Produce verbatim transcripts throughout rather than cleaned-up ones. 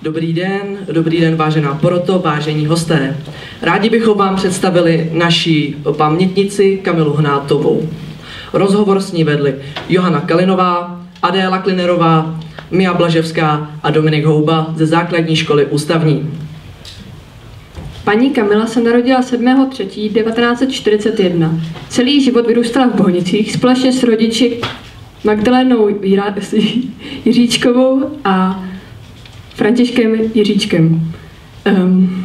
Dobrý den, dobrý den, vážená poroto, vážení hosté. Rádi bychom vám představili naši pamětnici Kamilu Hnátovou. Rozhovor s ní vedli Johana Kalinová, Adéla Klinerová, Mia Blaževská a Dominik Houba ze základní školy ústavní. Paní Kamila se narodila sedmého třetího devatenáct set čtyřicet jedna. Celý život vyrůstala v Bohnicích společně s rodiči Magdalénou Jiříčkovou a Františkem Jiříčkem. Um,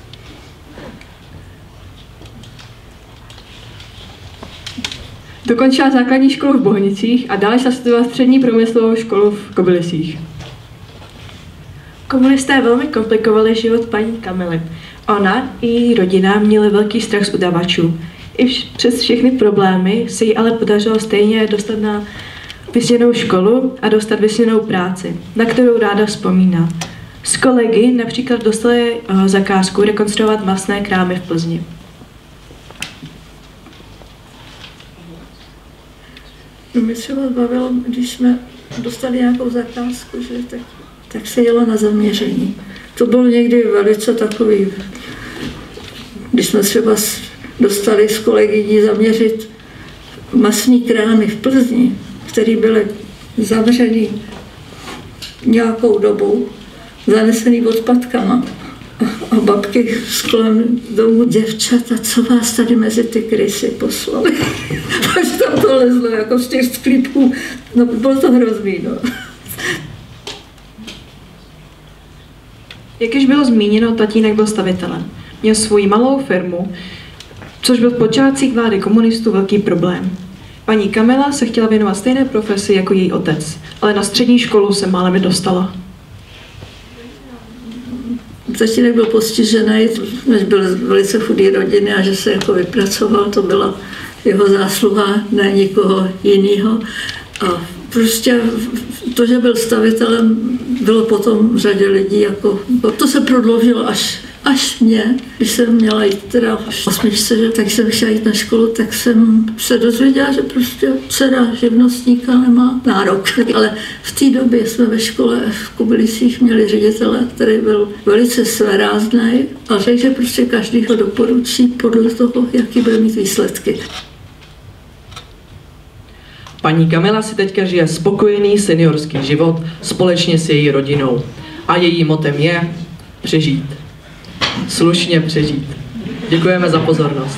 dokončila základní školu v Bohnicích a dále šla studovat střední průmyslovou školu v Kobylisích. Komunisté velmi komplikovali život paní Kamily. Ona i její rodina měli velký strach z udavačů. I přes všechny problémy se jí ale podařilo stejně dostat na vysněnou školu a dostat vysněnou práci, na kterou ráda vzpomíná. S kolegy například dostali uh, zakázku rekonstruovat masné krámy v Plzni. Mě třeba bavilo, když jsme dostali nějakou zakázku, že tak, tak se jelo na zaměření. To bylo někdy velice takový, když jsme třeba dostali s kolegyní zaměřit masní krámy v Plzni, které byly zavřený nějakou dobu, zanesený odpadkama. A babky z kolem domu, děvčata, co vás tady mezi ty krysy poslali? Až tam to lezlo, jako z těch sklípků. No, bylo to hrozný, no. Jak již bylo zmíněno, tatínek byl stavitelem. Měl svoji malou firmu, což byl v počátcích vlády komunistů velký problém. Paní Kamila se chtěla věnovat stejné profesi jako její otec, ale na střední školu se málem nedostala. Tatínek byl postižený, než byl z velice chudé rodiny a že se jako vypracoval, to byla jeho zásluha, ne nikoho jiného. A prostě to, že byl stavitelem, bylo potom v řadě lidí, jako, to se prodloužilo až, až mě, když jsem měla jít teda v osmičce, že, tak jsem chtěla jít na školu, tak jsem se dozvěděla, že prostě dcera živnostníka nemá nárok. Ale v té době jsme ve škole v Kobylisích měli ředitele, který byl velice svérázný a řekl, že prostě každý ho doporučí podle toho, jaký bude mít výsledky. Paní Kamila si teďka žije spokojený seniorský život společně s její rodinou. A jejím motem je přežít. Slušně přežít. Děkujeme za pozornost.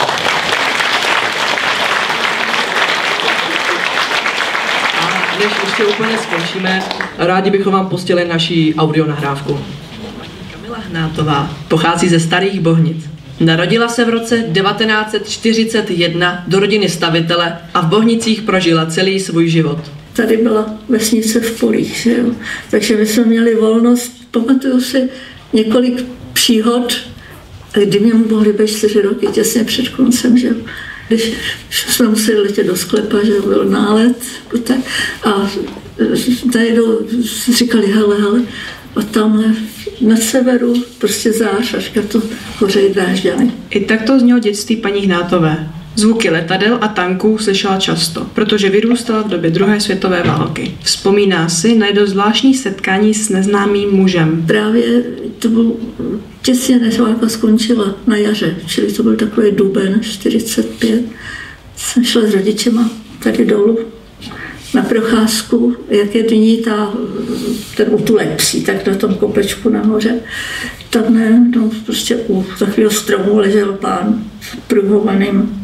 A než ještě úplně skončíme, rádi bychom vám pustili naší audionahrávku. Kamila Hnátová pochází ze Starých Bohnic. Narodila se v roce devatenáct set čtyřicet jedna do rodiny stavitele a v Bohnicích prožila celý svůj život. Tady byla vesnice v polích, že jo? Takže my jsme měli volnost. Pamatuju si několik příhod, kdy mě mohli být čtyři roky, těsně před koncem, že jo? Když jsme museli letět do sklepa, že byl nálet, tak, a najednou říkali, hele, hele, a tamhle na severu prostě zář, až to hořejí Drážďany. I takto znělo dětství paní Hnátové. Zvuky letadel a tanků slyšela často, protože vyrůstala v době druhé světové války. Vzpomíná si na jedno zvláštní setkání s neznámým mužem. Právě to bylo těsně, než válka skončila na jaře, čili to byl takový duben čtyřicet pět. Jsem šla s rodičema tady dolů na procházku, jak je nyní ta, ten útulek psí, tak na tom kopečku nahoře. Tam ne, no, prostě u takového stromu ležel pán v pruhovaným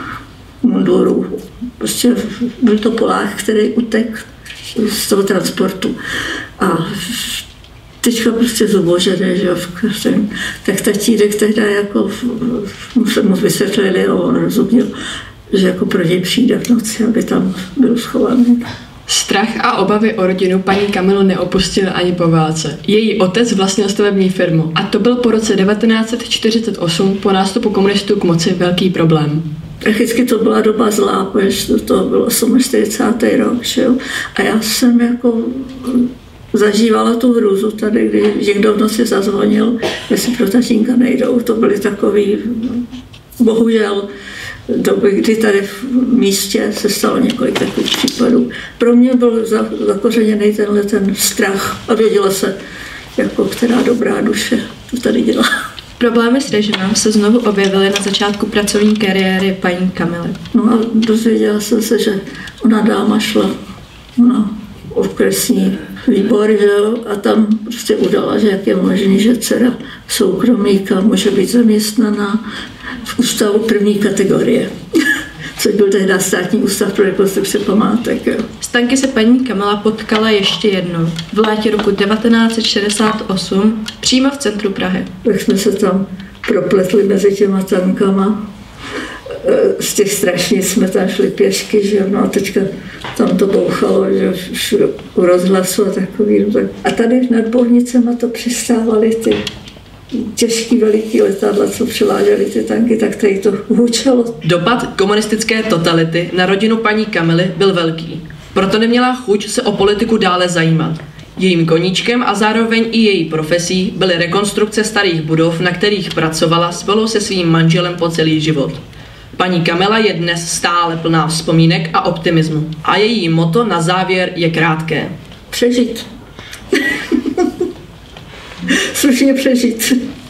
munduru. Prostě byl to Polák, který utek z toho transportu. A teďka prostě zubožené, že jo, tak tatínek tehdy jako se mu vysvětlili a on rozuměl, že jako pro něj přijde v noci, aby tam byl schovaný. Strach a obavy o rodinu paní Kamilu neopustily ani po válce. Její otec vlastnil stavební firmu a to byl po roce devatenáct set čtyřicet osm po nástupu komunistů k moci velký problém. Prakticky to byla doba zlá, protože to bylo čtyřicátý osmý rok, že jo? A já jsem jako zažívala tu hrůzu tady, kdy někdo v noci zazvonil, jestli pro tatínka nejdou. To byly takový, bohužel, doby, kdy tady v místě se stalo několik takových případů. Pro mě byl zakořeněný tenhle ten strach a věděla se, jako která dobrá duše to tady dělá. Problémy s režimem se znovu objevily na začátku pracovní kariéry paní Kamily. No a dozvěděla jsem se, že ona dáma šla na okresní výbor, že jo, a tam prostě udala, že jak je možný, že dcera soukromníka může být zaměstnaná v ústavu první kategorie, což byl tehdy státní ústav pro rekonstrukci památek. Jo. S tanky se paní Kamila potkala ještě jednou v létě roku devatenáct set šedesát osm přímo v centru Prahy. Tak jsme se tam propletli mezi těma tankama. Z těch strašnic jsme tam šli pěšky, že no a teďka tam to bouchalo, že u rozhlasu a takový. A tady nad Bohnicema to přistávaly ty těžký veliký letadla, co převážely ty tanky, tak tady to hučelo. Dopad komunistické totality na rodinu paní Kamily byl velký. Proto neměla chuť se o politiku dále zajímat. Jejím koníčkem a zároveň i její profesí byly rekonstrukce starých budov, na kterých pracovala spolu se svým manželem po celý život. Paní Kamila je dnes stále plná vzpomínek a optimismu. A její motto na závěr je krátké. Přežít. Slušně přežít.